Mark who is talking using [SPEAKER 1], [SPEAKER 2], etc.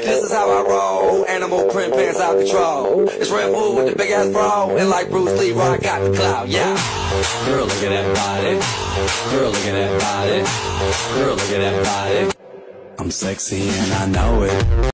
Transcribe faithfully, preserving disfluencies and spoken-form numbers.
[SPEAKER 1] This is how I roll. Animal print pants out control. It's Red Bull with the big ass bra. And like Bruce Lee, I got the clout, yeah. Girl, look at that body. Girl, look at that body. Girl, look at that body. I'm sexy and I know it.